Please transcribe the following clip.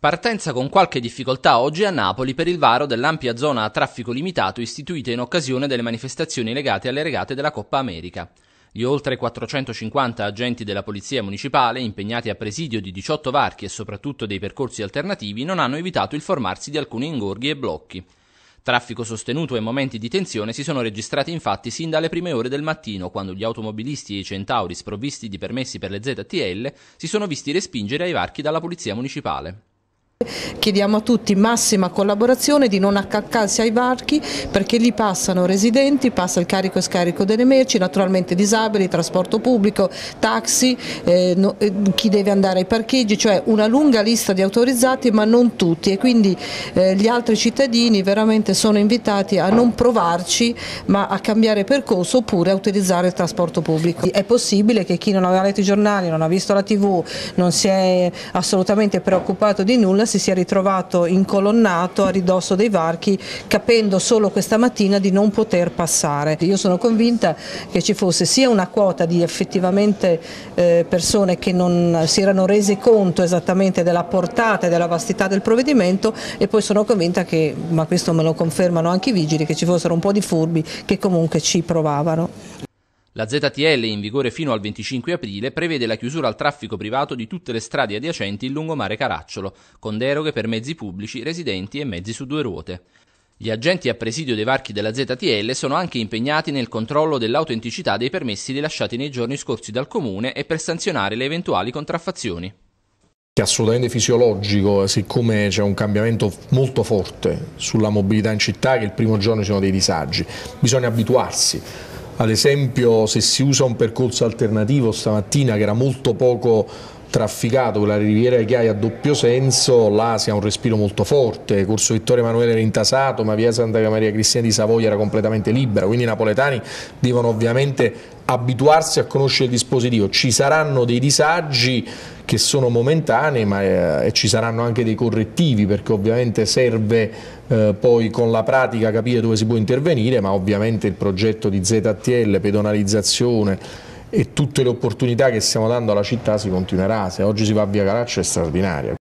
Partenza con qualche difficoltà oggi a Napoli per il varo dell'ampia zona a traffico limitato istituita in occasione delle manifestazioni legate alle regate della Coppa America. Gli oltre 450 agenti della Polizia Municipale, impegnati a presidio di 18 varchi e soprattutto dei percorsi alternativi, non hanno evitato il formarsi di alcuni ingorghi e blocchi. Traffico sostenuto e momenti di tensione si sono registrati infatti sin dalle prime ore del mattino, quando gli automobilisti e i centauri sprovvisti di permessi per le ZTL si sono visti respingere ai varchi dalla Polizia Municipale. Chiediamo a tutti massima collaborazione, di non accalcarsi ai varchi, perché lì passano residenti, passa il carico e scarico delle merci, naturalmente disabili, trasporto pubblico, taxi, chi deve andare ai parcheggi, cioè una lunga lista di autorizzati ma non tutti, e quindi gli altri cittadini veramente sono invitati a non provarci ma a cambiare percorso oppure a utilizzare il trasporto pubblico. È possibile che chi non aveva letto i giornali, non ha visto la TV, non si è assolutamente preoccupato di nulla, si sia ritrovato incolonnato a ridosso dei varchi, capendo solo questa mattina di non poter passare. Io sono convinta che ci fosse sia una quota di effettivamente persone che non si erano rese conto esattamente della portata e della vastità del provvedimento, e poi sono convinta che, ma questo me lo confermano anche i vigili, che ci fossero un po' di furbi che comunque ci provavano. La ZTL, in vigore fino al 25 aprile, prevede la chiusura al traffico privato di tutte le strade adiacenti il lungomare Caracciolo, con deroghe per mezzi pubblici, residenti e mezzi su due ruote. Gli agenti a presidio dei varchi della ZTL sono anche impegnati nel controllo dell'autenticità dei permessi rilasciati nei giorni scorsi dal Comune e per sanzionare le eventuali contraffazioni. È assolutamente fisiologico, siccome c'è un cambiamento molto forte sulla mobilità in città, che il primo giorno ci sono dei disagi, bisogna abituarsi. Ad esempio, se si usa un percorso alternativo stamattina che era molto poco trafficato, quella Riviera ai Chiai a doppio senso, là si ha un respiro molto forte. Corso Vittorio Emanuele era intasato, ma via Santa Maria Cristina di Savoia era completamente libera, quindi i napoletani devono ovviamente abituarsi a conoscere il dispositivo. Ci saranno dei disagi che sono momentanei, ma ci saranno anche dei correttivi, perché ovviamente serve poi con la pratica capire dove si può intervenire, ma ovviamente il progetto di ZTL, pedonalizzazione e tutte le opportunità che stiamo dando alla città si continuerà. Se oggi si va a via Caracciolo è straordinario.